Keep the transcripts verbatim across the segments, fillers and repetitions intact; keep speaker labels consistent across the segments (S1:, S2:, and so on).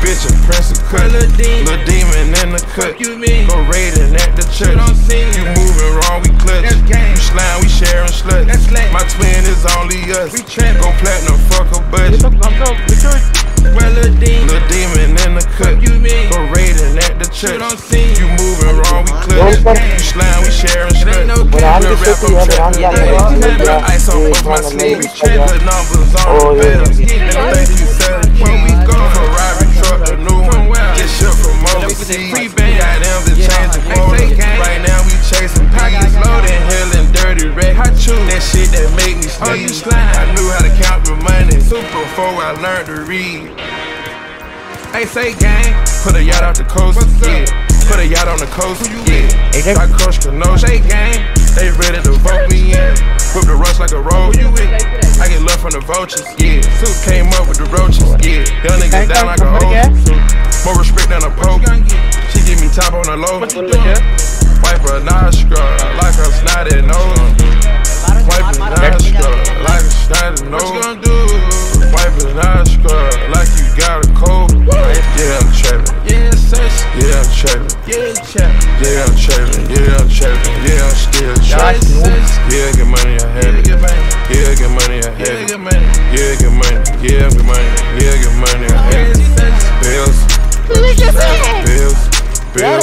S1: bitch a prince of cut. Lil' demon in the cut. Go raiding at the church. You moving wrong, we clutch. You slime, we sharing sluts. My twin is only us. Go platinum, fuck a budget. Lil' demon in the cut. Go raiding at the church. You moving wrong, we clutch. You slime, we sharing sluts. Real rap, I'm trapping. Ice on both my sleeves. The numbers on the bills. And thank you, sir. When we go Ferrari truck, the new one. Get shit from overseas. Got them to change the motor. Right now we chasing pockets loaded, hellin' dirty wreck. That shit that make me sneeze. I knew how to count the money before I learned to read. Hey, say gang, put a yacht out the coast, yeah. Put a yacht on the coast, yeah. I crush Kenosha, say gang, they ready to vote me in. Whip the rush like a road, I get love from the vultures, yeah. Suit came up with the roaches, yeah. Young niggas down like a hoe. More respect than a pope. She give me top on the low. Wipe her nostril like a snotty nose. Wipe her nostril like a snotty nose. What you gonna do? Wipe her nostril like you got a cold. Yeah, I'm trapping. Yeah, yeah, I'm trapping. Yeah, I'm trapping. Yeah, I'm trapping. Yeah, I'm still trapping. Yeah, get money, I have it. Yeah, get money, I have it. Yeah, get money. Yeah, get money. Yeah, get money, I have it. Bills. Bills. Bills.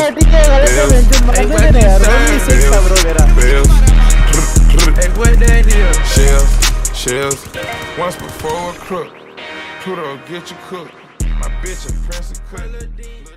S1: Shells, shells. Once before a crook, Pluto get you cooked. My bitch a prince of cut.